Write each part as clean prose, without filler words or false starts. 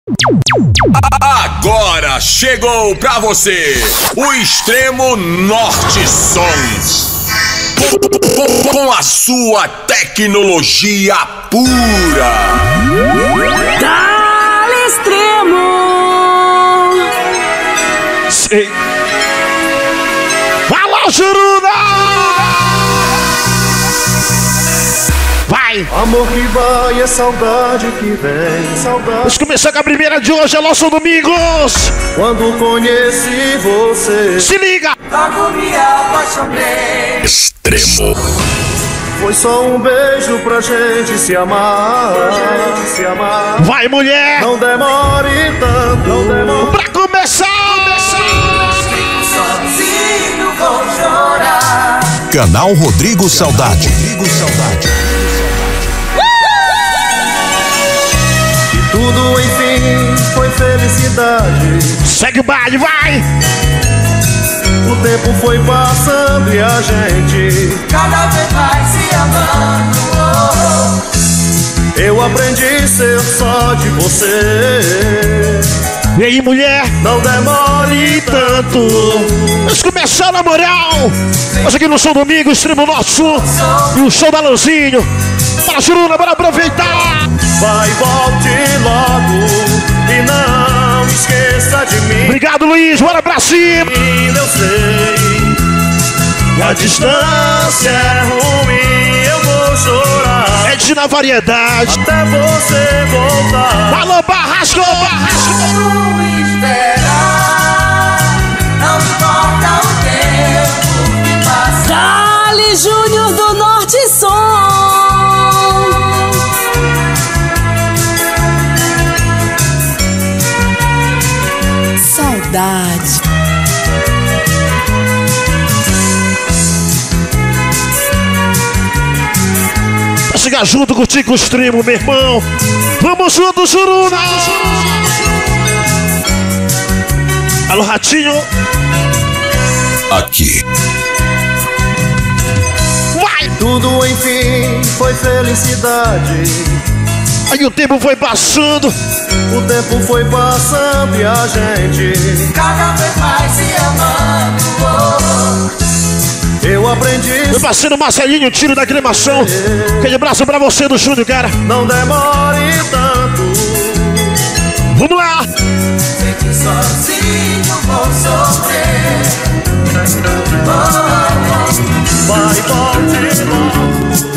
Agora chegou pra você o Extremo Norte Sons. Com a sua tecnologia pura. Dale Extremo. Sim. Fala, Juruda! Vai! Amor que vai é saudade que vem, saudade. Vamos começar com a primeira de hoje, Alô, Domingos! Quando conheci você, se liga! Logo me apaixonei. Extremo. foi só um beijo pra gente se amar, se amar. Vai, mulher! Não demore tanto, não demore. Pra começar! Sozinho vou chorar. Canal Rodrigo Saudade. Tudo enfim foi felicidade. Segue o baile, vai! O tempo foi passando e a gente Cada vez mais se amando. Eu aprendi a ser só de você. E aí, mulher? Não demore tanto. Vamos começar na moral! Nós aqui no São Domingo, Extremo Norte e o show da Lanzinho. Para, Juruna, bora aproveitar! Vai, volte logo e não esqueça de mim. Obrigado, Luiz, bora pra cima! Eu sei que a distância é ruim, eu vou chorar É de na variedade. até você voltar. Alô, Barrasco! Vou esperar. Não importa o tempo que passar. Dale Júnior do Norte Som. Saudade. Pra chegar junto contigo, Extremo, meu irmão. Vamos junto, Juruna! Alô, Ratinho! Aqui. Vai! Tudo enfim foi felicidade. Aí o tempo foi passando. O tempo foi passando e a gente Cada vez mais se amando. Eu aprendi. Meu parceiro Marcelinho, tiro da cremação. Aquele abraço pra você do Júnior, cara. Não demore tanto. Vamos lá! Sei que sozinho vou sofrer. Vai, volte logo.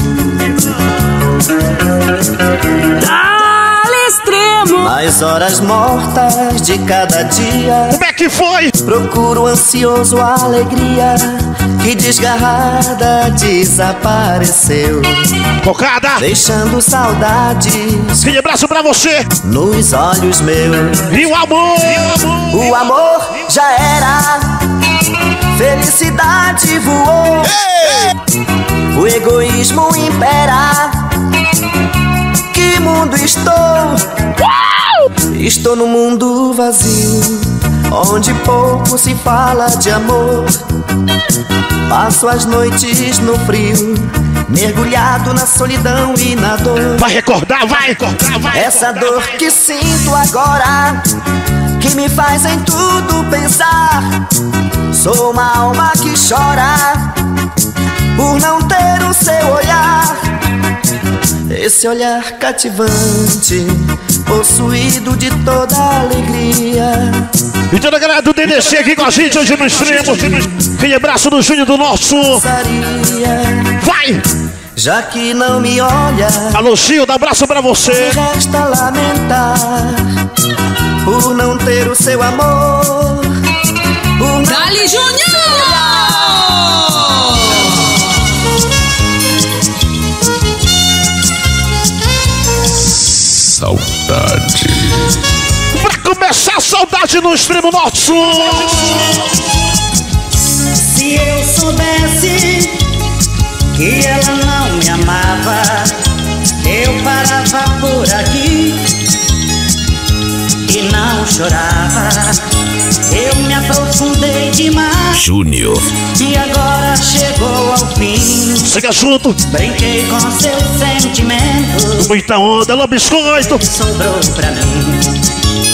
Dale Extremo. Nas horas mortas de cada dia, Como é que foi? procuro ansioso a alegria que desgarrada desapareceu, Cocada! deixando saudades Aquele abraço pra você. nos olhos meus. E o amor? O amor já era, felicidade voou, o egoísmo impera. Que mundo estou? Estou num mundo vazio, onde pouco se fala de amor. Passo as noites no frio, mergulhado na solidão e na dor. Vai recordar, vai recordar, vai. Essa dor que sinto agora, que me faz em tudo pensar. Sou uma alma que chora por não ter o seu olhar. Esse olhar cativante, possuído de toda alegria. E toda a galera do DDC aqui com a gente hoje no Extremo. Aquele abraço do Júnior do Nosso. Vai! Já que não me olha, Alô, Gil, dá abraço pra você. resta lamentar por não ter o seu amor. Por não Dale Júnior. Saudade. Pra começar a saudade no Extremo Norte. Se eu soubesse que ela não me amava, eu parava por aqui e não chorava. Eu me aprofundei demais Júnior. e agora chegou ao fim. Chega junto. Brinquei com seus sentimentos, Muita onda, alô, biscoito. sobrou pra mim.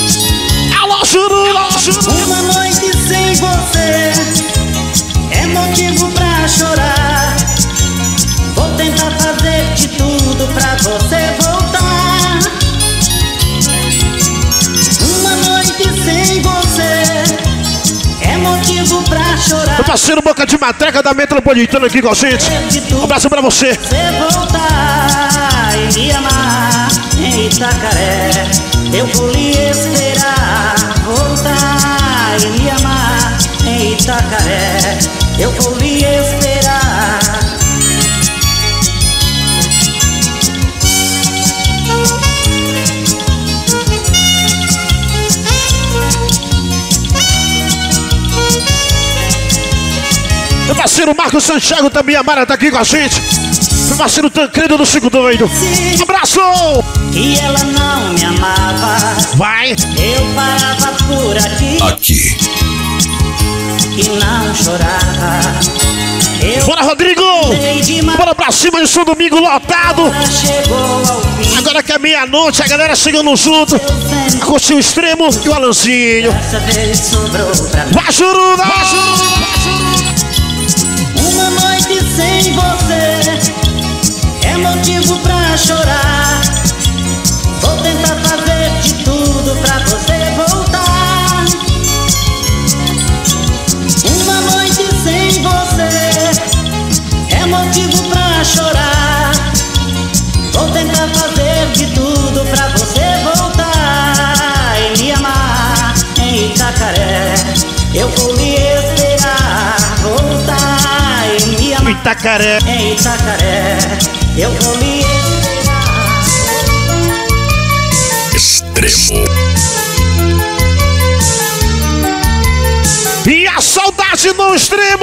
parceiro Boca de Matraca da Metropolitana aqui com a gente. Um abraço pra você. Você voltar e me amar em Itacaré, eu vou lhe esperar. Voltar e me amar em Itacaré, eu vou lhe esperar. Meu parceiro Marcos Santiago também, a Mara tá aqui com a gente. Meu parceiro Tancredo do Chico Doido. Um abraço! Que ela não me amava, Vai! eu parava por aqui. Aqui. E não chorava. Eu Bora, Rodrigo! dei demais, Bora pra cima, isso domingo lotado. chegou ao fim. Agora que é meia-noite, a galera chegando junto. A curtir o Extremo e o Alanzinho. Dessa vez sobrou pra mim Vai, Juruda! uma noite sem você. É motivo pra chorar. Vou tentar fazer de tudo pra você voltar. Uma noite sem você é motivo pra chorar. Vou tentar fazer de tudo pra você voltar e me amar em Itacaré. Eu vou lhe esperar. Voltar e me amar Itacaré. em Itacaré, eu vou lhe esperar. Extremo. E a saudade no Extremo!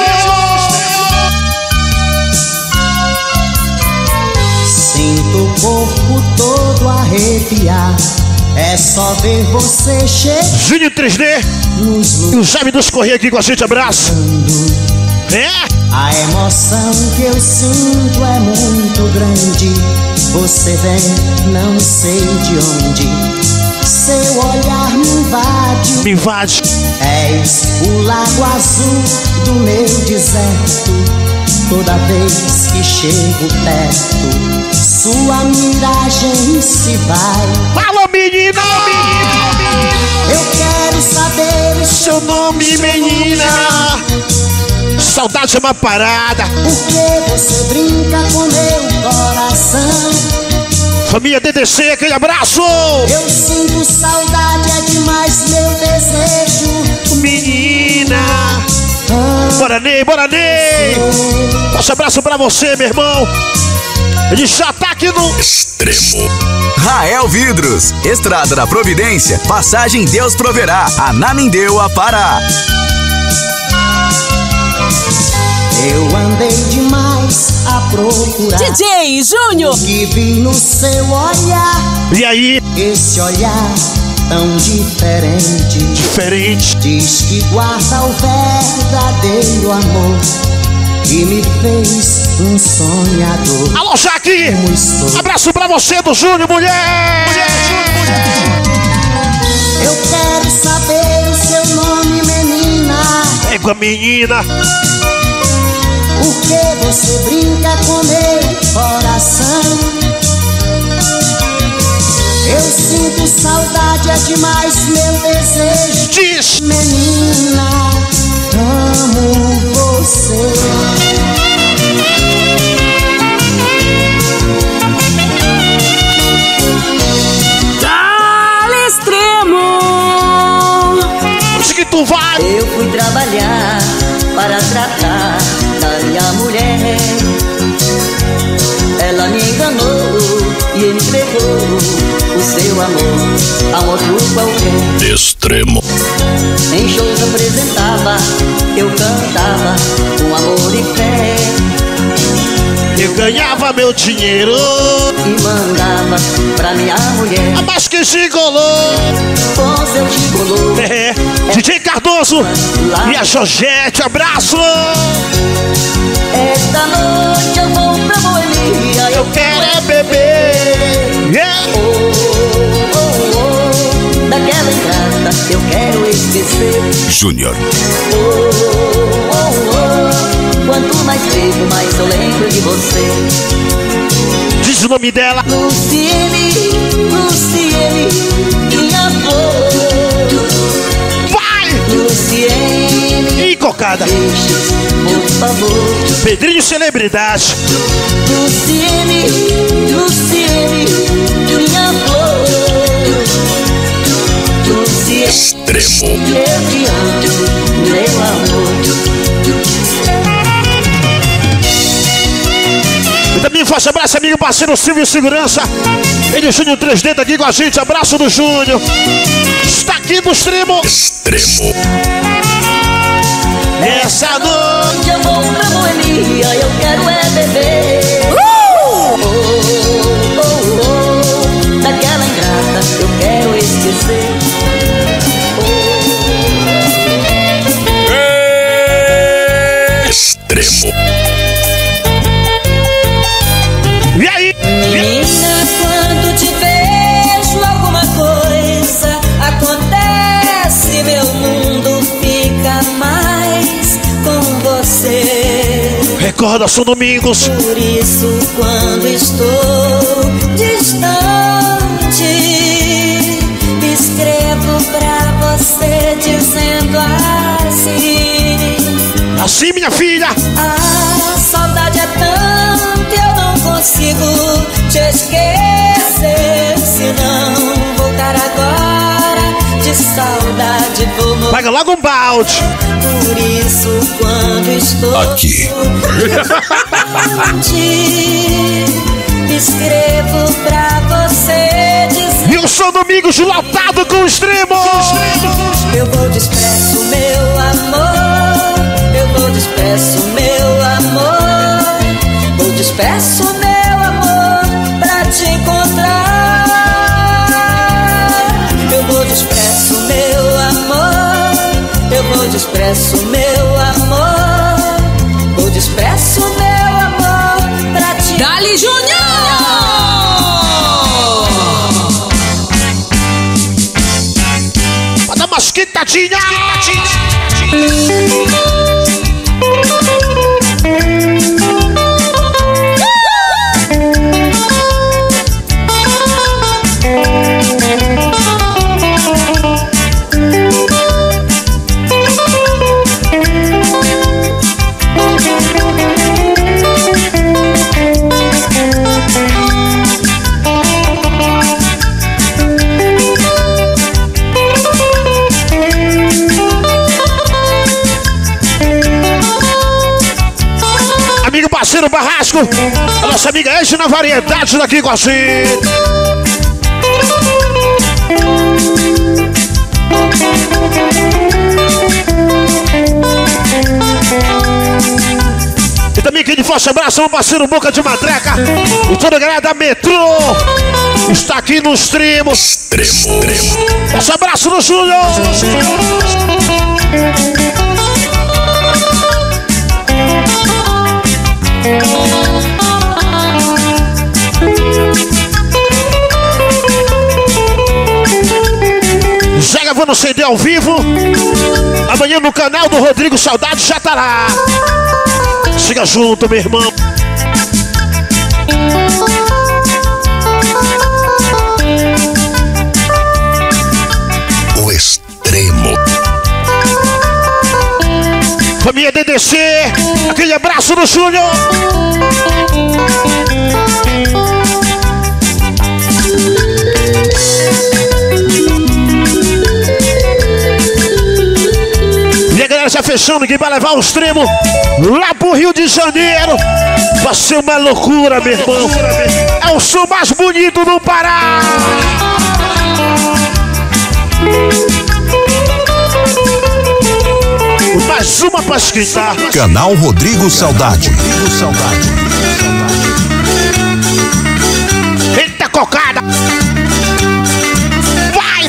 Sinto o corpo todo arrepiar. É só ver você chegando Júnior 3D e o Jaime dos Correia aqui com a gente, abraço. É? A emoção que eu sinto é muito grande. Você vem, não sei de onde. Seu olhar me invade. Me invade. És o lago azul do meu deserto. Toda vez que chego perto, sua miragem se vai. Fala, menina! Eu quero saber o Seu nome, menina! Saudade é uma parada. por que você brinca com meu coração. Família DDC, aquele abraço! Eu sinto saudade, é demais meu desejo. Menina! Bora, Ney, bora, Ney! Nosso abraço pra você, meu irmão! Ele já tá aqui no Extremo. Rael Vidros, Estrada da Providência, passagem Deus proverá, Ananindeua, Pará. Eu andei demais a procurar DJ Júnior. que vi no seu olhar. E aí, Esse olhar tão diferente diferente. diz que guarda o verdadeiro amor e me fez um sonhador. Alô, Jaque! Como estou? Abraço pra você do Júnior, mulher! Eu quero saber o seu nome, menina. Égua, menina! Por que você brinca com meu coração? Eu sinto saudade, é demais meu desejo. Diz! Menina, amo você. Dale Extremo. Onde que tu vai? Eu fui trabalhar para tratar da minha mulher. Ela me enganou e entregou o seu amor a outro qualquer. Extremo. Em shows apresentava, eu cantava com amor e fé. Eu ganhava meu dinheiro. E mandava pra minha mulher A mais que gigolou. com seu gigolô. É, DJ Cardoso e a Jorgette, abraço! Esta noite eu vou pra Boemia. Eu quero é beber. Yeah. Oh, oh, oh, daquela ingrata eu quero esquecer. Júnior. Oh, oh, oh, quanto mais bebo, mais eu lembro de você. Diz o nome dela. Luciene, Luciene, minha flor. Vai! Luciene, E Cocaré. molecada. Por favor, Pedrinho Celebridade. Luciene, minha flor. Luciene, Extremo. eu te amo, meu amor. E também um forte abraço, amigo parceiro Silvio Segurança. Ele, Júnior 3D, tá aqui com a gente. Abraço do Júnior. Está aqui no Extremo. Extremo. Essa noite Eu vou pra Boemia, eu quero é beber. Daquela ingrata, eu quero esquecer. Extremo. E aí? Menina, quando te vejo, alguma coisa acontece. Meu mundo fica mais com você. Recordação Domingos. Por isso, quando estou distante, escrevo pra você dizendo assim: Assim, minha filha. a saudade é tanta, eu não consigo te esquecer. Se não voltar agora, de saudade vou morrer. Paga logo um balde. Por isso, quando estou Aqui. distante, escrevo pra você dizer: E o São Domingos lotado com o Extremo. eu vou desprezo, meu amor. Eu vou desprezo, meu amor. Vou desprezo, meu amor, pra te encontrar. Eu vou desprezo, meu amor. Eu vou desprezo, meu amor. Vou desprezo, meu amor, pra te Dali Júnior! Pra dar umas quintadinhas. Amigo parceiro Barrasco, a nossa amiga Edna Variedade daqui com a gente. E também aquele forte abraço, meu parceiro Boca de Matraca e toda a galera da Metrô está aqui no Extremo. Extremo. Forte abraço no Júnior. Já gravando CD ao vivo. Amanhã no canal do Rodrigo Saudade já tá lá. Siga junto, meu irmão. O Extremo. Família DDC, aquele abraço do Júnior. E a galera já fechando que vai levar o Extremo lá pro Rio de Janeiro. Vai ser uma loucura, meu irmão. É o som mais bonito do Pará. Mais uma pra esquentar. Canal Rodrigo Saudade. Eita cocada. Vai.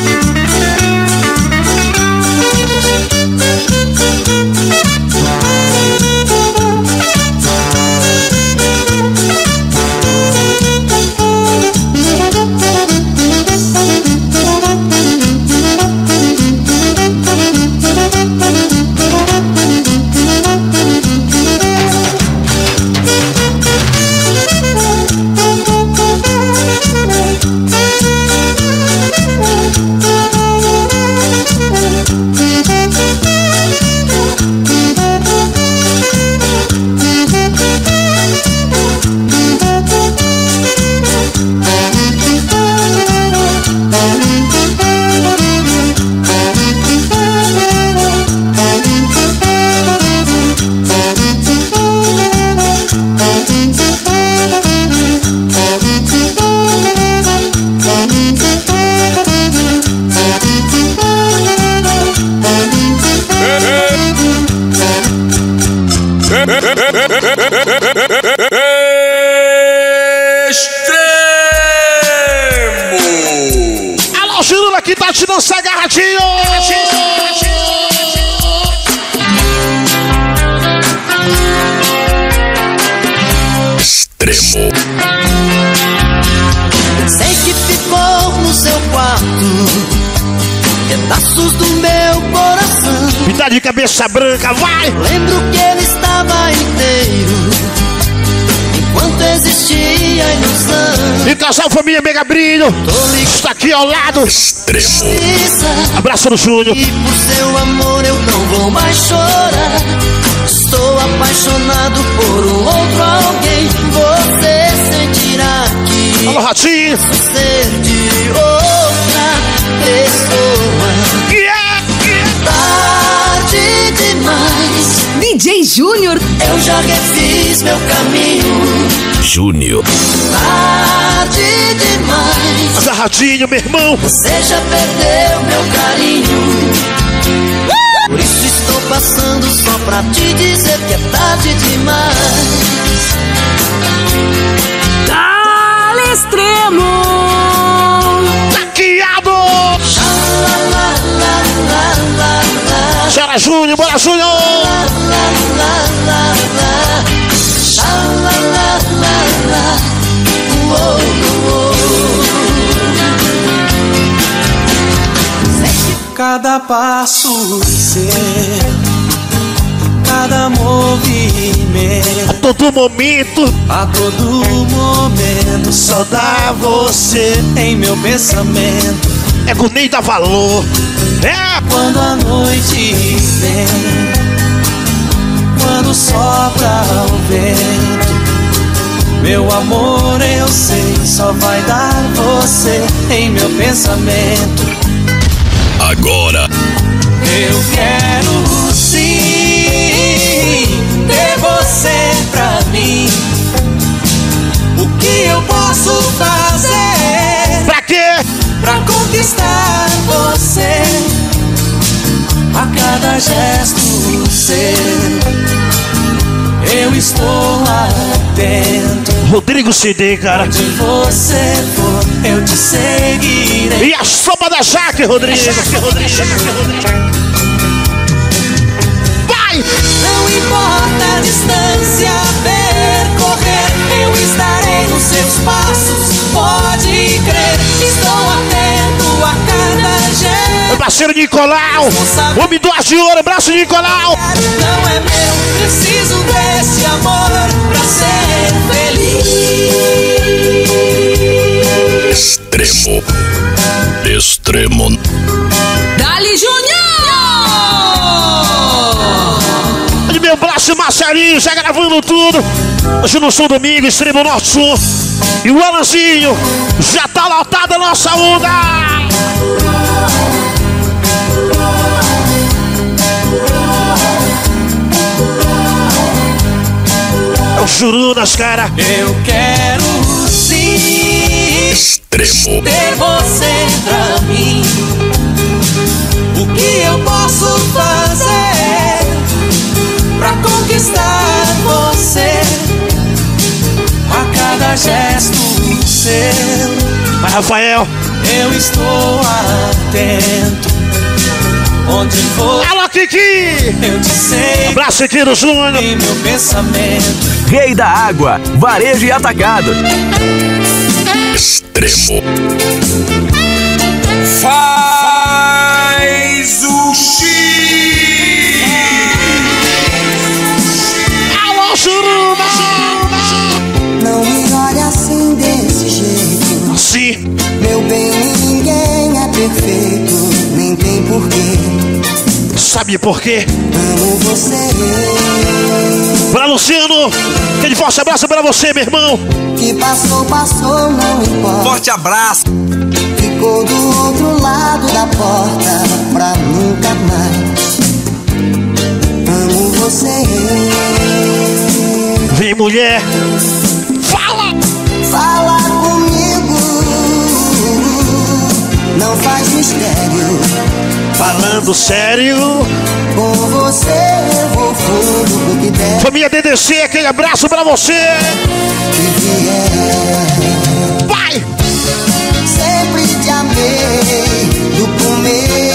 Ratinho! Extremo. Sei que ficou no seu quarto pedaços do meu coração. Me dá de cabeça branca, vai! Lembro que ele estava inteiro enquanto existia a ilusão. E casal família Mega Brilho está aqui ao lado. Extremo. Abraço do Júnior. E por seu amor eu não vou mais chorar. Estou apaixonado por um outro alguém. Você sentirá que Alô, Ratinho. ser de outra pessoa. Tarde demais, DJ Júnior. eu já refiz meu caminho. Júnior. Tarde demais, Mas Ratinho, meu irmão. você já perdeu meu carinho. Por isso estou passando só pra te dizer que é tarde demais. Dale Extremo. Taqueado. Lá, lá, lá, lá, lá, lá. Chora Júnior, bora Júnior. Lá, lá, lá, lá, lá. Lá, lá, lá, lá, lá. Uou, uou. Cada passo seu, cada movimento, A todo momento a todo momento, só dá você em meu pensamento. é que o Ney dá valor. É. Quando a noite vem, quando sopra o vento, meu amor, eu sei, só vai dar você em meu pensamento. Agora. Eu quero sim ter você pra mim. O que eu posso fazer Pra quê? pra conquistar você? A cada gesto seu, eu estou atento. Rodrigo CD, cara. Onde você for, eu te seguirei. E a sopa da Jaque, Rodrigo. Vai! Não importa a distância a percorrer, eu estarei nos seus passos, pode crer. Estou atento a cada gesto. Meu parceiro Nicolau. Homem do Ar de Ouro, abraço Nicolau. Não é meu, preciso desse amor pra ser feliz. Extremo. Extremo. Dale Júnior. De meu braço Marcelinho, já gravando tudo. Hoje no Sul Domingo, Extremo Norte Sul. E o Alanzinho, já tá lotada a nossa onda. É o Jurunas, cara. Eu quero sim Extremo. ter você pra mim. O que eu posso fazer pra conquistar você? A cada gesto seu, Vai, Rafael. eu estou atento. Onde for, Alô, Kiki. eu te sei Abraço aqui do Júnior. em meu pensamento. Rei da Água, Varejo e Atacado. Extremo. Faz o X. Alô, Jurunas. Não me olhe assim desse jeito. Assim. Meu bem, ninguém é perfeito, nem tem porquê. Sabe por quê? Amo você. Pra Luciano, aquele forte abraço pra você, meu irmão. Que passou, passou, não importa. Forte abraço. Ficou do outro lado da porta pra nunca mais. Amo você. Vem, mulher. Fala! Fala comigo. Não faz mistério. Falando sério. Com você eu vou fundo do que der. Família DDC, aquele abraço pra você. Que vier. Vai! Sempre te amei do começo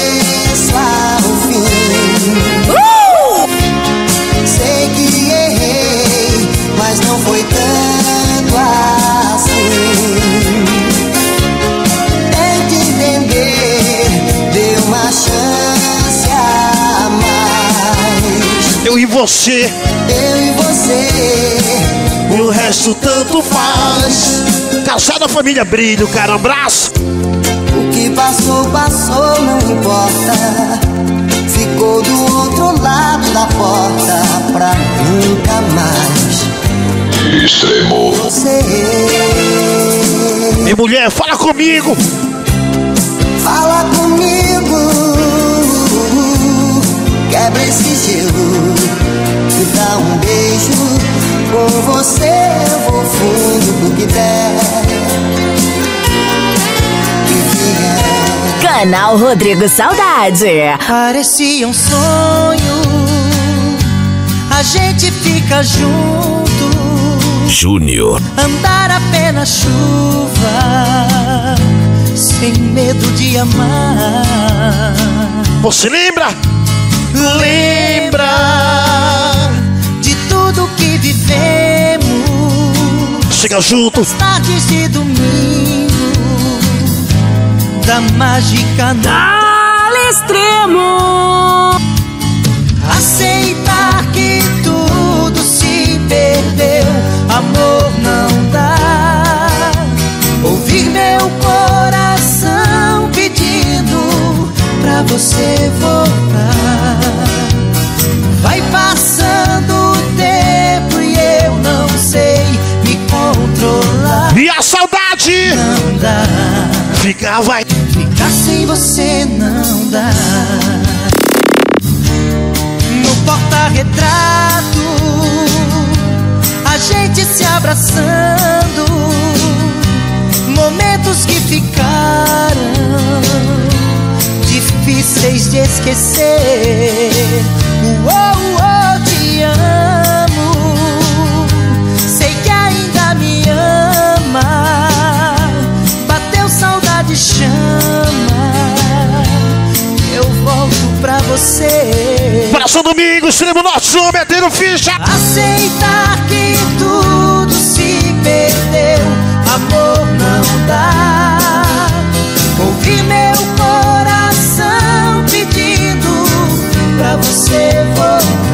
você. Eu e você. E o resto tanto faz. Calçada Família Brilho, cara, um abraço. O que passou, passou, não importa. Ficou do outro lado da porta pra nunca mais. Extremo. Você. Ei, mulher, fala comigo. Fala comigo. Quebra esse gelo. Me dá um beijo. Com você eu vou fundo pro que der. Canal Rodrigo Saudade. Parecia um sonho, a gente fica junto. Júnior. Andar apenas chuva, sem medo de amar. Você lembra? Lembra de tudo que vivemos. Chega junto. As tardes de domingo, da mágica Dale Extremo. Aceitar que tudo se perdeu, amor não dá. Ouvir meu coração pedindo pra você voltar. Vai passando o tempo e eu não sei me controlar. E a saudade? Não dá. Ficar, vai. Ficar sem você não dá. No porta-retrato, a gente se abraçando. Momentos que ficaram difíceis de esquecer. Te amo. Sei que ainda me ama. Bateu saudade, chama. Eu volto pra você. Próximo domingo, Extremo Norte, metendo ficha. Aceitar que tudo se perdeu, amor não dá. Ouvir meu coração pedindo pra você voltar.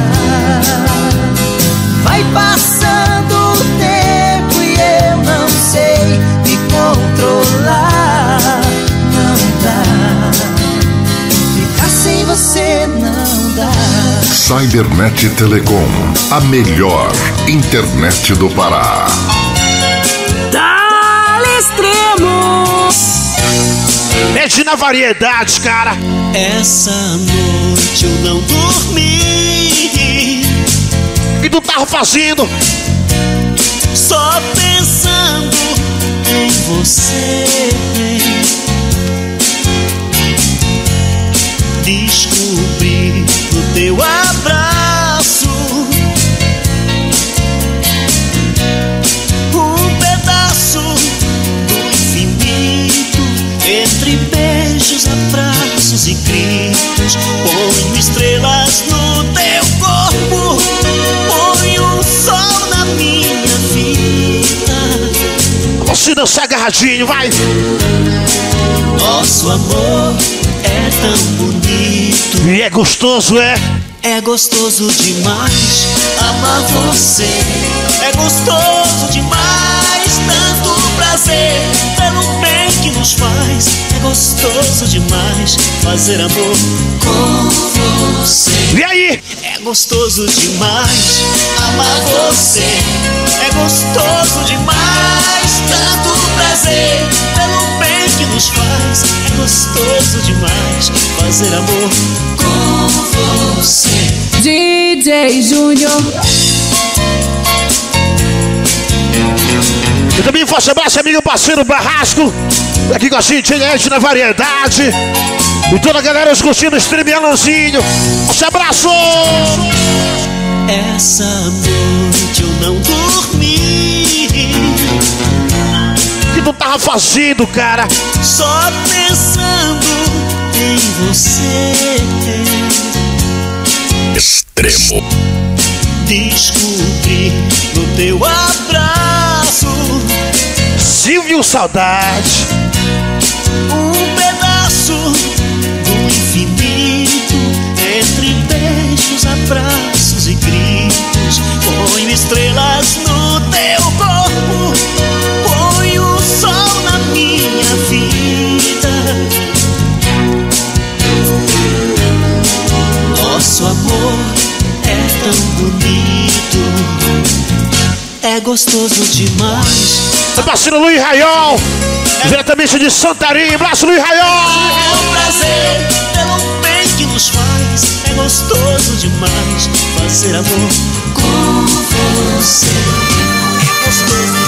Vai passando o tempo e eu não sei me controlar. Não dá. Ficar sem você não dá. Cybernet Telecom, a melhor internet do Pará. Dale Extremo. Mede na variedade, cara. Essa noite eu não dormi. O que tu tava fazendo? Só pensando em você. Descobri no teu abraço um pedaço do infinito. Entre beijos, abraços e gritos, ponho estrelas no teu corpo, ponho sol na minha vida. Você dança agarradinho, vai. Nosso amor é tão bonito. E é gostoso, é? É gostoso demais amar você. É gostoso demais, tanto prazer pelo bem que nos faz. É gostoso demais fazer amor com você. E aí? É gostoso demais amar você. É gostoso demais, tanto prazer pelo bem que nos faz. É gostoso demais fazer amor com você. DJ Júnior. Eu também forte abraço, amigo parceiro Barrasco. Aqui com a gente, Ed na variedade. E toda a galera curtindo o stream Alanzinho. Forte abraço! Essa noite eu não dormi. O que tu tava fazendo, cara? Só pensando em você. Extremo. Descobri no teu abraço Silvio Saudade. um pedaço do infinito. Entre beijos, abraços e gritos, tão bonito, é gostoso demais. É parceiro Luiz Raiol, diretamente de Santarém. Abraço, Luiz Raiol. É um prazer pelo bem que nos faz, é gostoso demais fazer amor com você. É gostoso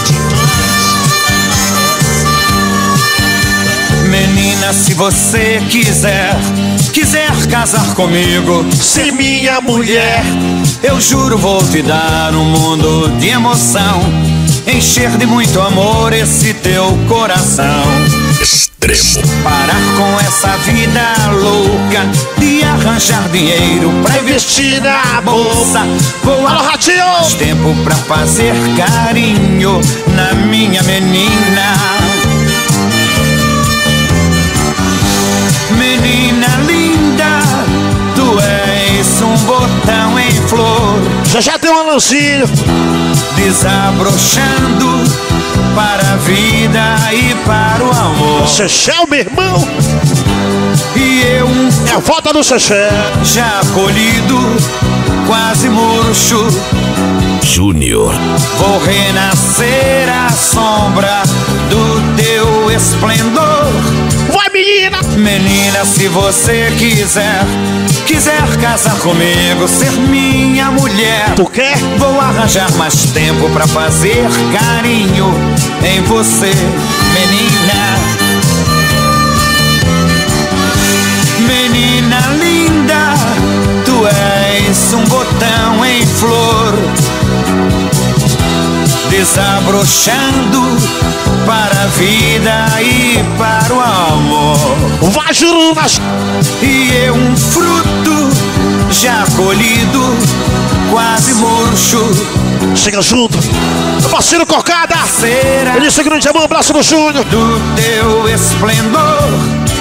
demais. Menina, se você quiser casar comigo, ser minha mulher, eu juro vou te dar um mundo de emoção, encher de muito amor esse teu coração. Extremo. Parar com essa vida louca de arranjar dinheiro pra investir na bolsa. Vou arranjar mais tempo pra fazer carinho na minha menina. Menina linda, tu és um botão em flor. Já tem um lancinho desabrochando para a vida e para o amor. Sechel, meu irmão. E eu é a volta do Sechel, já colhido, quase murcho. Júnior. Vou renascer à sombra do teu esplendor. Vai, menina! Menina, se você quiser casar comigo, ser minha mulher, tu quer? Vou arranjar mais tempo pra fazer carinho em você, menina. Menina linda, tu és um botão em flor, desabrochando para a vida e para o amor. Vai, Jurunas! E eu um fruto já colhido, quase murcho. Chega junto, meu parceiro Cocada. Será ele disse grande amor, abraço do Júnior. Do teu esplendor.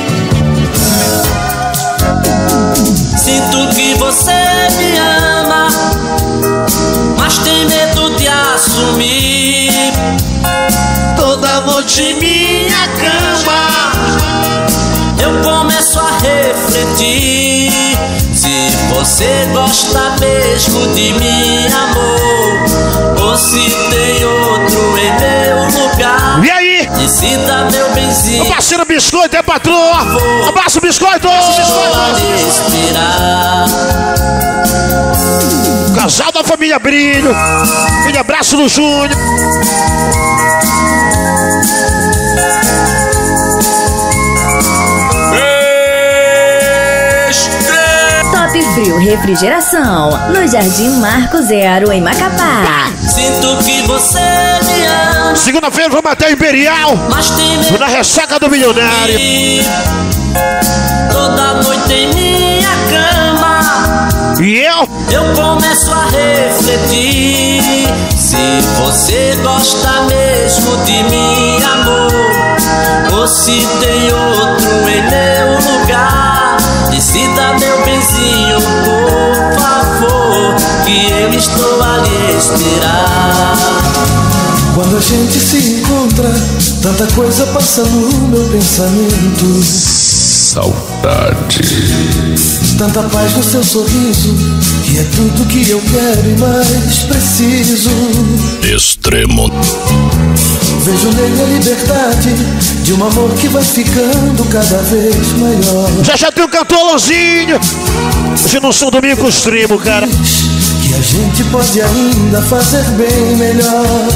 Sinto que você me ama, mas tem medo de assumir. Toda noite em minha cama eu começo a refletir. Se você gosta mesmo de mim, amor, ou se tem outro em meu lugar. E aí? Decida, meu benzinho. O parceiro Biscoito é patroa. Abraço, Biscoito! Casal da família Brilho. Aquele abraço do Júnior. Top Frio Refrigeração, no Jardim Marco Zero, em Macapá. Sinto que você me ama. Segunda-feira vamos até Imperial, na ressaca do milionário. Toda noite em minha cama e eu começo a refletir. Se você gosta mesmo de mim, amor, ou se tem outro em meu lugar. Decida, meu benzinho, por favor, que eu estou a lhe esperar. Quando a gente se encontra, tanta coisa passa no meu pensamento. Saudade. Tanta paz no seu sorriso, que é tudo que eu quero e mais preciso. Extremo. Vejo nele a liberdade de um amor que vai ficando cada vez maior. Já tem um cantor Lozinho. Hoje não sou domingo extremo, cara. Que a gente pode ainda fazer bem melhor.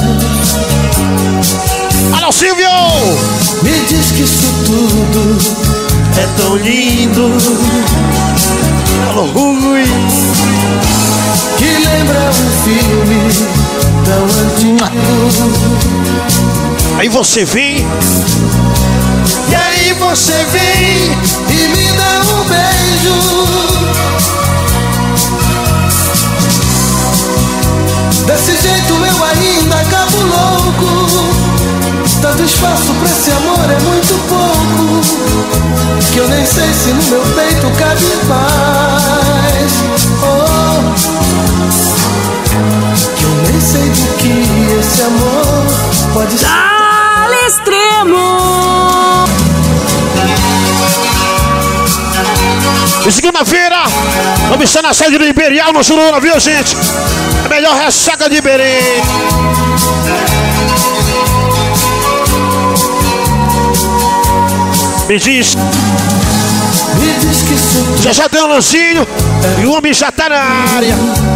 Alô, Silvio! Me diz que isso tudo é tão lindo. Alô, Rui! Que lembra um filme tão antigo. Aí você vem. E aí você vem e me dá um beijo. Desse jeito eu ainda acabo louco. Tanto espaço pra esse amor é muito pouco, que eu nem sei se no meu peito cabe paz. Oh, que eu nem sei do que esse amor pode ser. Dale Extremo. E segunda-feira, vamos estar na sede do Imperial no Juruna, viu, gente? A melhor ressaca de Iberê. Me diz que já tem um lancinho e o homem já tá na área.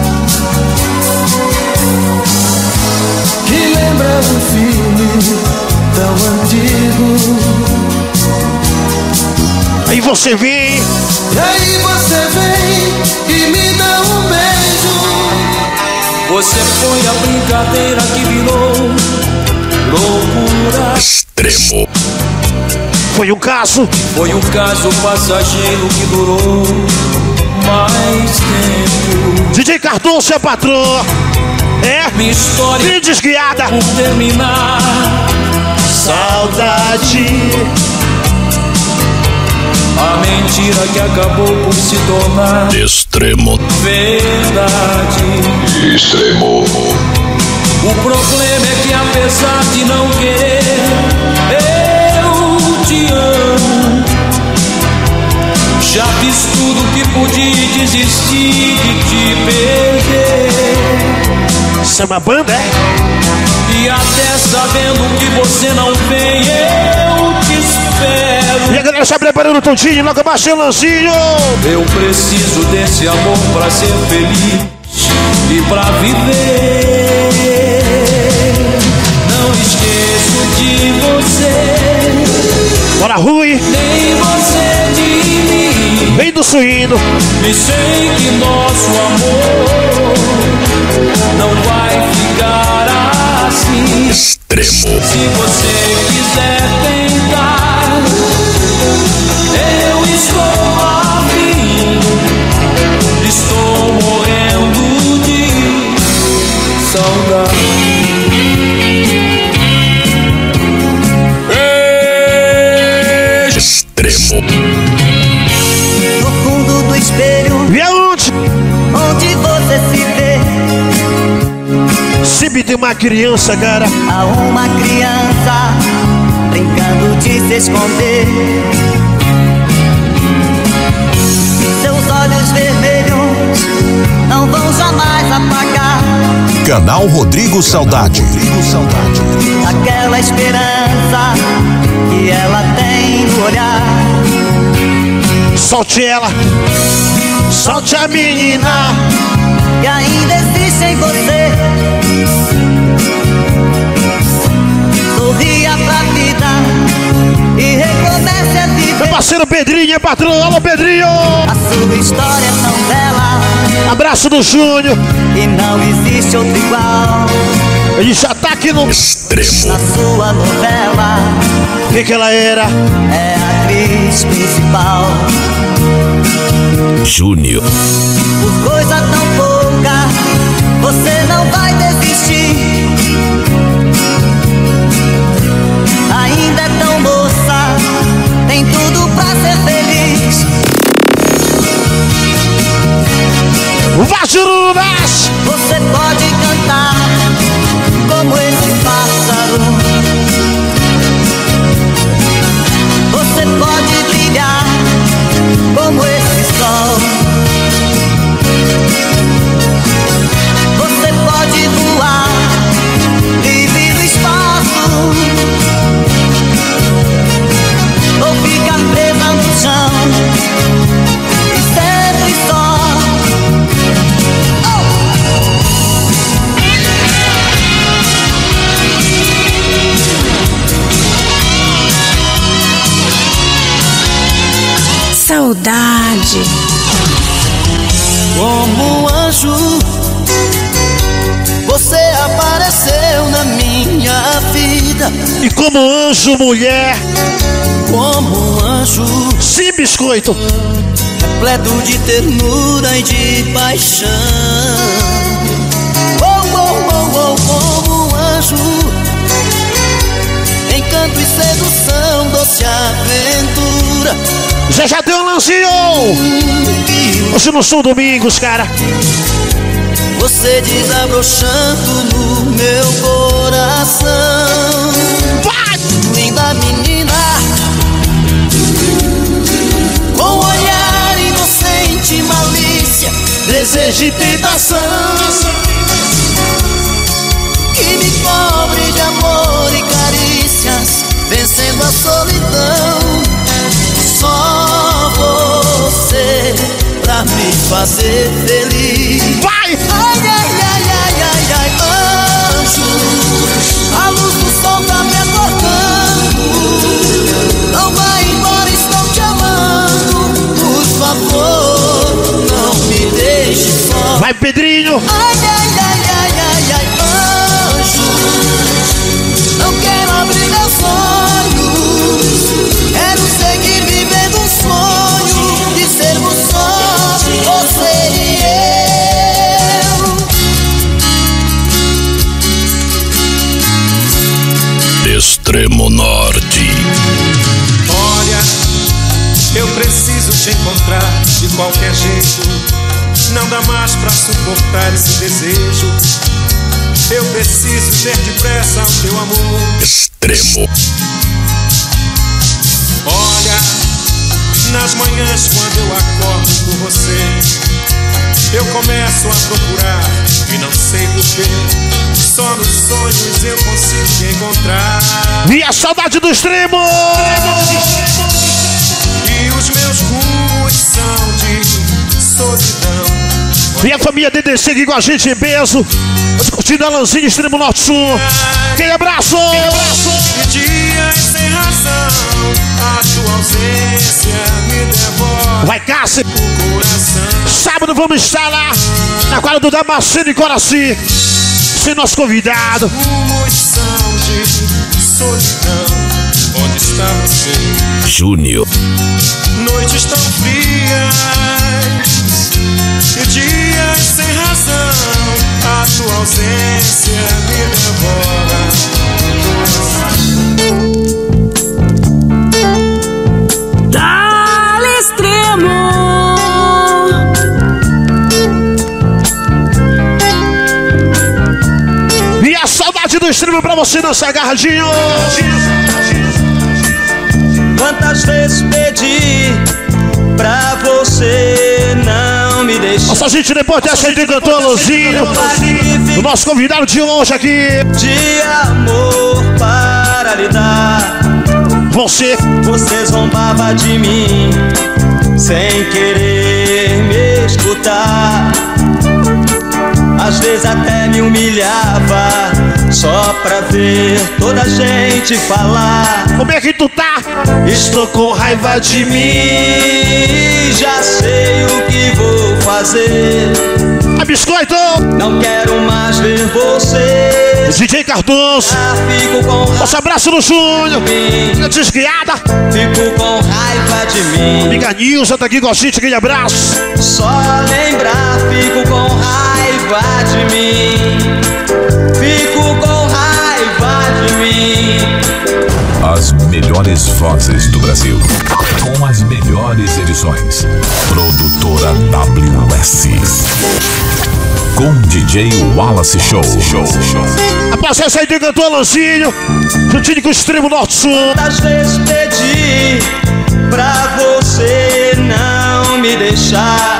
Que lembra um filme tão antigo. Aí você vem. E aí você vem e me dá um beijo. Você foi a brincadeira que virou loucura. Extremo. Foi um caso passageiro que durou mais tempo. DJ Cardoso é patrão. É minha história e desguiada por terminar. Saudade. A mentira que acabou por se tornar Extremo. verdade. Extremo. O problema é que apesar de não querer, eu te amo. Já fiz tudo que pude e desisti de te perder. Isso é uma banda, é? E até sabendo que você não vem, eu te espero. E a galera está preparando tudinho, logo abaixo o lancinho. Eu preciso desse amor pra ser feliz e pra viver. Não esqueço de você. Bora, Rui. Nem você de mim. Vem do suíno. E sei que nosso amor não vai ficar assim. Extremo. Se você quiser tentar, eu estou a fim. Estou morrendo de saudade. Extremo. No fundo do espelho, e aonde? onde você se vê, sempre tem uma criança, cara. há uma criança brincando de se esconder. Seus olhos vermelhos não vão jamais apagar Canal Rodrigo Saudade. aquela esperança que ela tem no olhar. Solte ela. Solte a menina. Que ainda existe em você. Sorria pra vida e recomece a viver. Meu parceiro Pedrinho é patrão. Alô, Pedrinho. A sua história é tão bela. Abraço do Júnior. E não existe outro igual. Ele já tá aqui no Extremo. Na sua novela. O que ela era? É a atriz principal. Júnior. Por coisa tão pouca, você não vai desistir. Ainda é tão moça, tem tudo pra ser feliz. Vajurunas! Você pode cantar como esse pássaro. Você pode brilhar como esse sol. Você pode voar livre do espaço, ou ficar presa no chão e sempre só. Saudade. Como um anjo, você apareceu na minha vida. E como anjo, mulher. Como um anjo, sim, biscoito. repleto de ternura e de paixão. Oh, oh, oh, oh, como um anjo, encanto e sedução, doce aventura. Já deu um lancinho. Hoje não são domingos, cara. Você desabrochando no meu coração. Vai! Linda menina, com olhar inocente. seja tentação que me cobre de amor e carícias, vencendo a solidão. Só você pra me fazer feliz. Vai! Ai, ai, ai, ai, ai, ai, anjos, a luz do sol tá me acordando. Não vai embora, estou te amando. Por favor, não me deixe só. Vai, Pedrinho! Ai, ai, ai, ai, ai, ai, anjos, não quero abrir meus olhos. Quero seguir vivendo um sonho de sermos só você e eu. Extremo Norte. Olha, eu preciso te encontrar de qualquer jeito. Não dá mais pra suportar esse desejo. Eu preciso ter depressa o teu amor. Extremo. Olha, nas manhãs quando eu acordo por você, eu começo a procurar e não sei porquê. Só nos sonhos eu consigo te encontrar. E a saudade do Extremo! E os meus rumos são de solidão. E a família DDC aqui com a gente em peso. Curtindo a Lanzinha Extremo Norte Sul. Aquele abraço! E dias sem razão, a tua ausência me devora. Vai, Cássio! O coração. Sábado vamos estar lá na quadra do Damasceno e Coraci. Ser nosso convidado. Rumos são de solidão. Onde está você? Júnior. Noites tão frias e dias sem razão, a tua ausência me devora. Dale Extremo. E a saudade do Extremo pra você dançar agarradinho. Quantas vezes pedi pra você não me deixar. Nossa gente, depois dessa aí cantou Lanzinho, o nosso convidado de hoje aqui. De amor para lhe dar. Você zombava de mim sem querer me escutar. Às vezes até me humilhava só pra ver toda a gente falar. Como é que tu tá? Estou com raiva de mim, já sei o que vou fazer. A biscoito! Não quero mais ver você. DJ Cardoso. Fico com raiva. Nosso abraço no Júnior. Fica desguiada. Fico com raiva de mim. Amiga Nilza tá aqui com a gente, aquele abraço. Só lembrar, fico com raiva de mim. Fico com raiva de mim. As melhores vozes do Brasil, com as melhores edições. Produtora WS. Com DJ Wallace Show. Após essa aí cantou Lanzinho, juntinho com o Extremo Norte Sul. Às vezes pedi pra você não me deixar.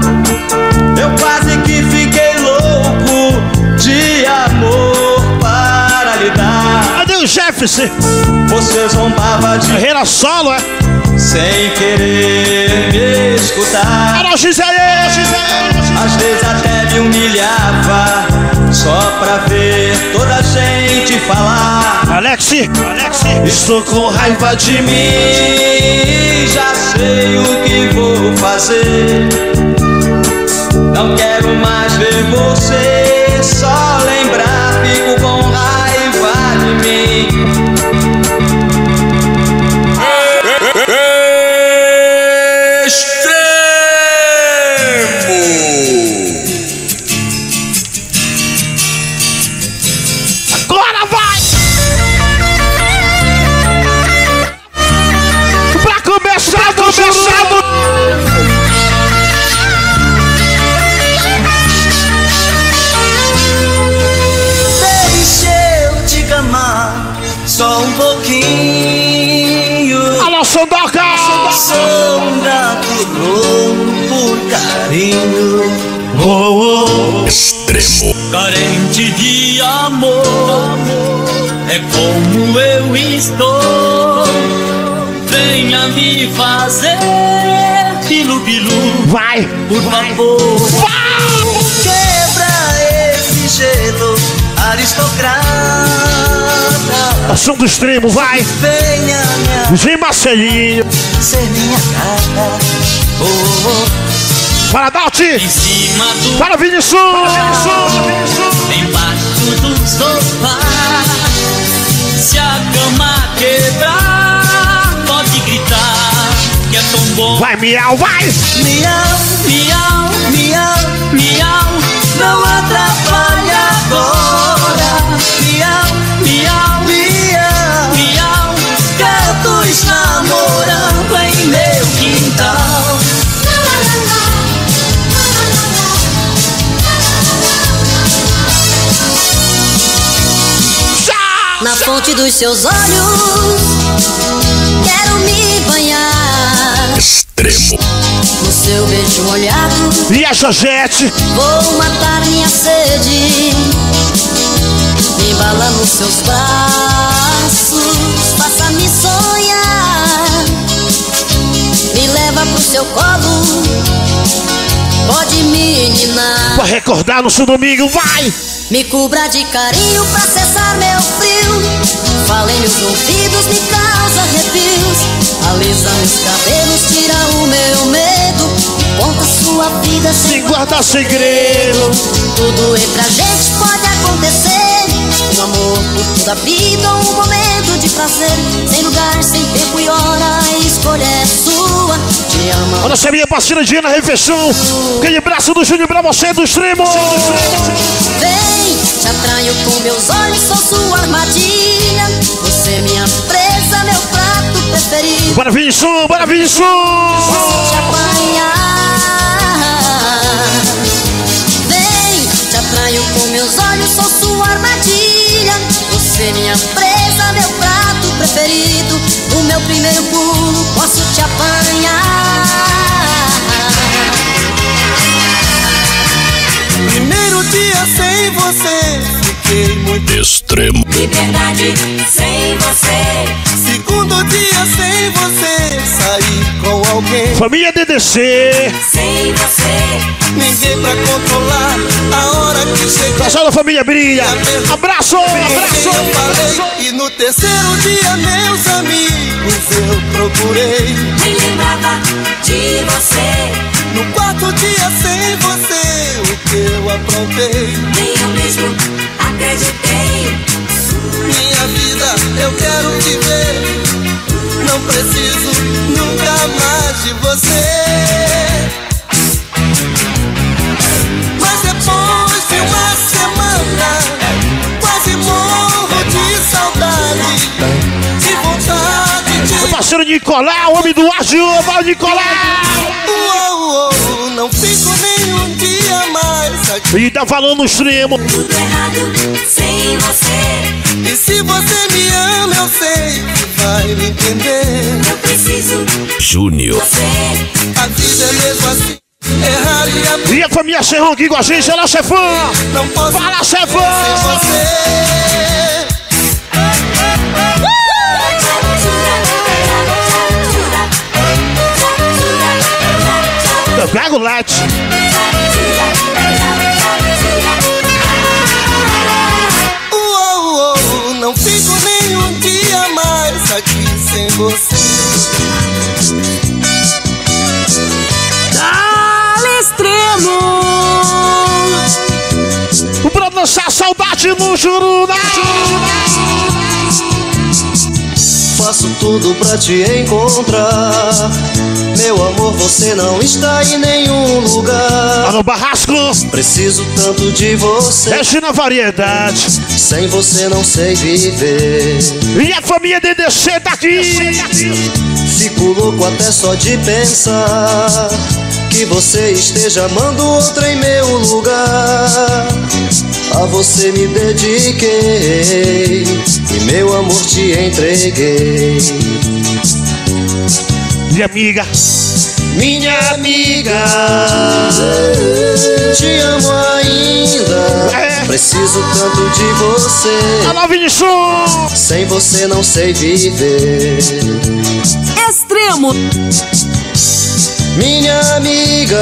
Eu quase que fiquei louco de amor para lhe dar. Cadê o Jefferson? Você zombava de carreira solo, é? Sem querer me escutar. Alô, Gisele! Às vezes até me humilhava só pra ver toda a gente falar. Alex, estou com raiva de mim, já sei o que vou fazer. Não quero mais ver você, só lembrar, fico com raiva de mim. Só um pouquinho. Alô, Sandoca! Sou um gato louco por carinho. Extremo. Carente de amor, é como eu estou. Venha me fazer pilu-pilu. Vai, por favor. Quebra esse gelo, aristocrata. Ação do extremo, vai. Venha Vem, Marcelinho. ser minha gata. Para Dalti. Em cima do Para Vinicius. embaixo do sofá. Se a cama quebrar, pode gritar que é tão bom. Vai, miau, vai. Miau, miau, miau, miau. Não atrapalha agora. Miau, miau, miau, miau. Gatos namorando em meu quintal. Na fonte dos seus olhos, quero me banhar. Extremo. No seu beijo molhado, E a Jojete? vou matar minha sede. Me embala nos seus braços, faça-me sonhar. Me leva pro seu colo, pode me ninar. Pra recordar no seu domingo, vai. Me cubra de carinho pra cessar meu frio. Fala em meus ouvidos, me causa arrepios. Alisa meus cabelos, tira o meu medo. Conta sua vida sem guardar segredo. Tudo entre a gente pode acontecer. Um amor por toda a vida, um momento de prazer. Sem lugar, sem tempo e hora, a escolha é sua. Te amo. Olha essa minha parceira Diana Refeição. Aquele braço do Júnior pra você do extremo. Vem, te atraio com meus olhos, sou sua armadilha. Você é minha presa, meu prato preferido. Bora Vinicius, bora Vinicius. Posso te apanhar. Vem, te atraio com meus olhos, sou sua armadilha. Você é minha presa, meu prato preferido. O meu primeiro pulo, posso te apanhar. Primeiro dia sem você, fiquei muito Extremo. Liberdade sem você. Segundo dia sem você, saí com alguém. Família DDC. Sem você. Ninguém pra controlar a hora que cheguei. Pessoal da família Brilha. Abraço, abraço. Eu falei, e no terceiro dia, meus amigos, eu procurei. Nem lembrava de você. No quarto dia sem você, o que eu aprontei? Nem eu mesmo acreditei. Minha vida eu quero viver. Não preciso nunca mais de você. Mas depois de uma semana, quase morro de saudade. De vontade de... Meu parceiro Nicolau, homem do Argil. Vai Nicolau. Não fico nenhum dia mais aqui. E tá falando no extremo. Tudo errado sem você. E se você me ama, eu sei que vai me entender. Eu preciso Júnior. você. A vida é mesmo assim. Errar E a família Serrão aqui com a gente. Olha, chefão. Não posso. Fala, chefão. Sem você. Eu pego o light. Não fico nenhum dia mais aqui sem você. Dale extremo. Pra dançar saudade no Juruna. Faço tudo pra te encontrar. Meu amor, você não está em nenhum lugar. Tá no barrasco. Preciso tanto de você. Mexe na variedade. Sem você não sei viver. E a família DDC tá aqui. Fico louco até só de pensar que você esteja amando outra em meu lugar. A você me dediquei e meu amor te entreguei. Minha amiga. Minha amiga. te amo ainda. Preciso tanto de você. Alô, Vinicius! Sem você não sei viver. Extremo. Minha amiga,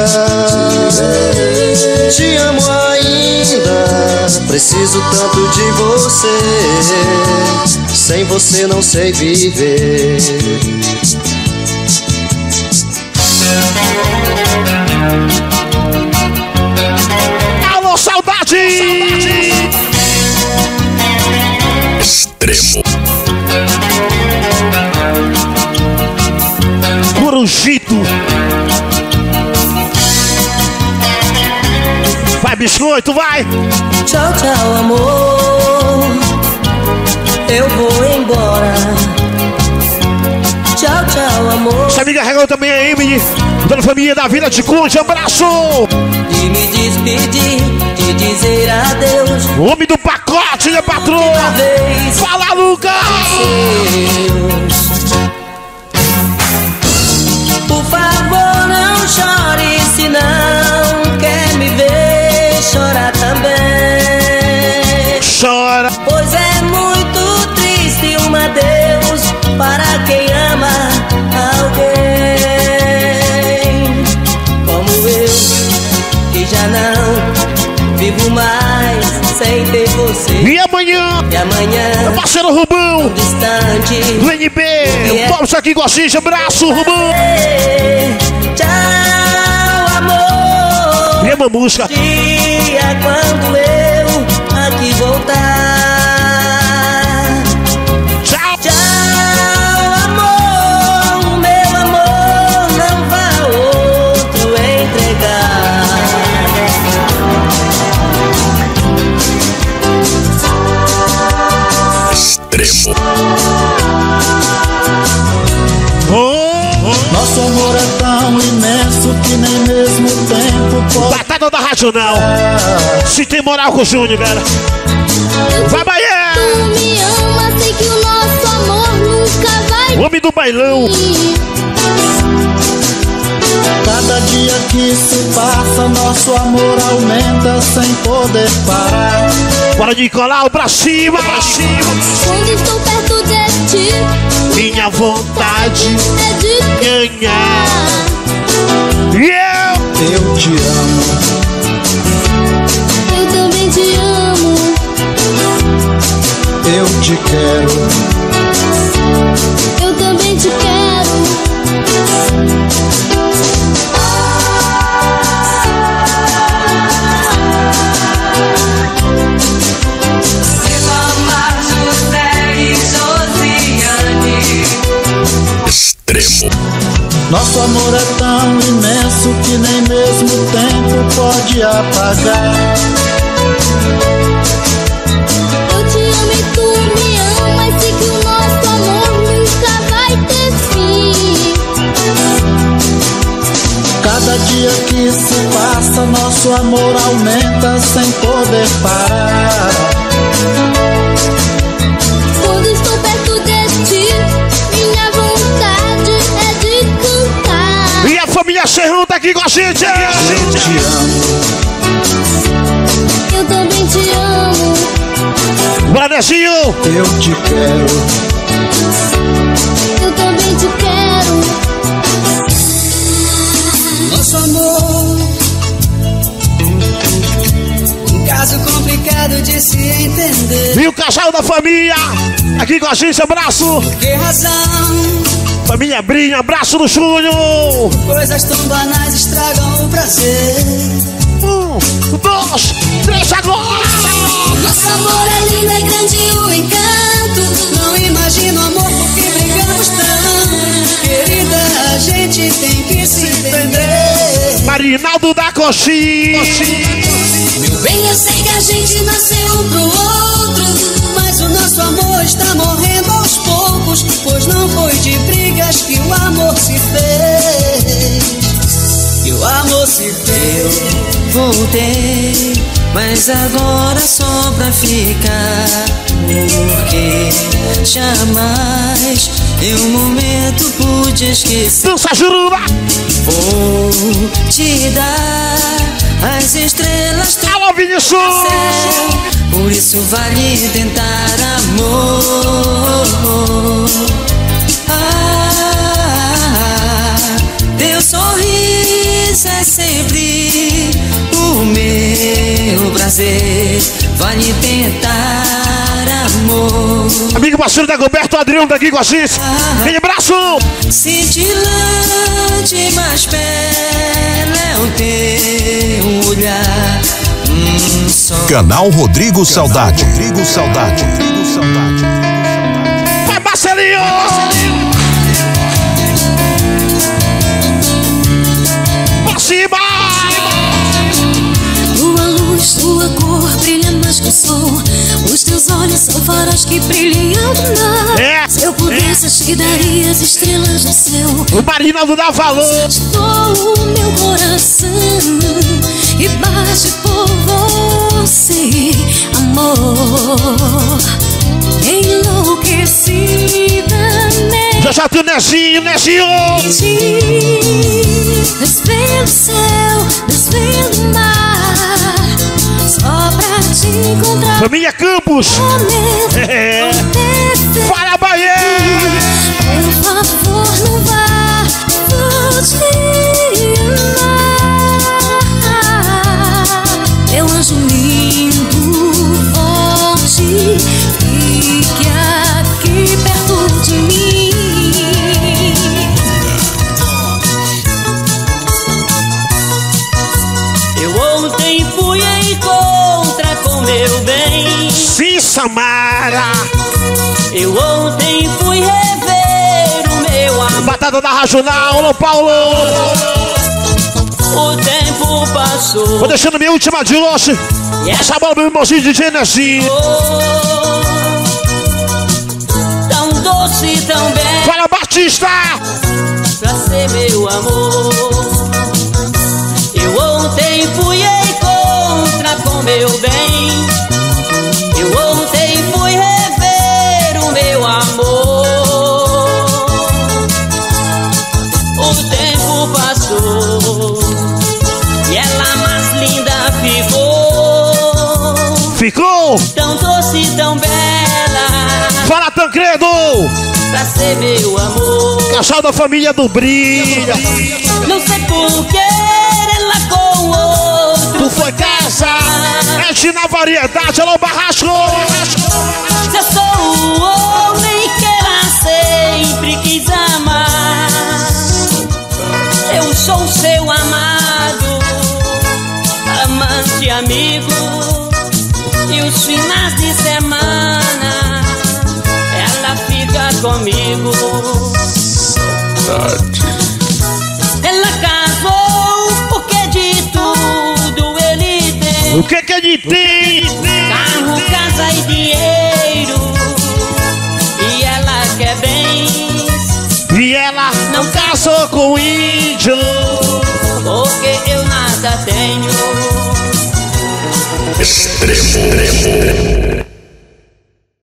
te amo ainda. Preciso tanto de você. Sem você não sei viver. Alô, saudade! Extremo. Corujito. Vai, biscoito, vai! Tchau, tchau, amor. Eu vou embora. Tchau, tchau, amor. Essa amiga regou também a Emily, toda a família da Vila de Conde, abraço! De me despedir, de dizer adeus. O homem do pacote, né, patroa? Fala, Lucas! Por favor, não chore, se não quer me ver chorar também. Chora! Pois é muito triste um adeus para quem ama alguém. Como eu, que já não vivo mais sem ter você. E amanhã? E amanhã? Meu parceiro Rubão! Distante. Do NB! O Paulo aqui com a gente, abraço, Rubão! Tchau, amor! E a mamusca? Dia quando eu aqui voltar. Tchau! Tchau, amor! Meu amor, não vá outro entregar. Extremo. Nosso amor é tão imenso que nem mesmo o tempo pode. Batalha da Regional. Se tem moral com o Júnior, velho. Vai, Bahia! Tu me ama, sei que o nosso amor nunca vai. Homem do bailão. Cada dia que se passa, nosso amor aumenta sem poder parar. Bora, Nicolau, pra cima, pra cima. Quando estou perto de ti, minha vontade é de ganhar. E eu te amo. Eu também te amo. Eu te quero. Eu também te quero. Extremo. Nosso amor é tão imenso que nem mesmo o tempo pode apagar. Eu te amo e tu me amas, sei que o nosso amor nunca vai ter fim. Cada dia que se passa, nosso amor aumenta sem poder parar. Quando estou perto de ti, minha vontade é de cantar. E a família Serrão tá aqui com a gente. Eu te amo. Eu também te amo. Bradezinho. Eu te quero. Eu também te quero. Nosso amor, um caso complicado de se entender. E o casal da família aqui com a gente, abraço. Por que razão? Família Brinha, abraço do Júnior. Coisas tão banais estragam o prazer. 1, 2, 3, agora! Nosso amor é lindo, é grande o encanto. Não imagino amor porque brigamos tanto. Querida, a gente tem que se entender. Marinaldo da Coxinha. Meu bem, eu sei que a gente nasceu um pro outro, mas o nosso amor está morrendo aos poucos. Pois não foi de brigas que o amor se fez. Que o amor se fez. Eu voltei, mas agora só pra ficar. Porque jamais em um momento pude esquecer. Dança Juruba! Vou te dar as estrelas Alô, Vinícius! Por isso vale tentar amor. Teu sorriso é sempre o meu prazer. Vale tentar amor. Amigo parceiro da Roberto Adriano tá aqui com a gente. Vem abraço! Cintilante, mas bela é o teu olhar. Canal Rodrigo Saudade. Rodrigo Saudade. Vai, Marcelinho! Pra cima! Tua luz, tua cor brilha mais que o sol. Os teus olhos são faróis que brilham do mar. Se eu pudesse, acho que daria as estrelas do céu. O Marinaldo dá valor. Estou o meu coração e bate por você, amor. Enlouquecidamente. Já tem o Nezinho. Desvendo o céu, desvendo o mar, só pra te encontrar. Família Campos. Para Bahia. Por favor, não vá, vou te amar. Meu anjo lindo, volte, fique aqui perto de mim. Eu ontem fui em contra com meu bem. Sim, Samara. Eu ontem fui rever o meu amor. Batata da Regional, alô, Paulo. O tempo passou. Vou deixando minha última de hoje. Essa bola, meu irmãozinho de Genesis. Tão doce, tão belo. Fala, Batista. Pra ser meu amor. Eu ontem fui em contra com meu bem. Eu ontem fui rever o meu amor. O tempo passou e ela mais linda ficou. Tão doce, tão bela. Fala, Tancredo. Pra ser meu amor. Casal da família do Briga. Não sei por que ela com outro. Tu foi casa. Mexe na variedade, alô, Barrasco. Se eu sou o homem que ela sempre quis amar, eu sou seu amado, amante, amigo. E os finais de semana ela fica comigo. Ela casou porque de tudo ele tem. O que que ele tem? Carro, casa e dinheiro. E ela quer bens. E ela não casou com o índio. Porque eu nada tenho. Extremo.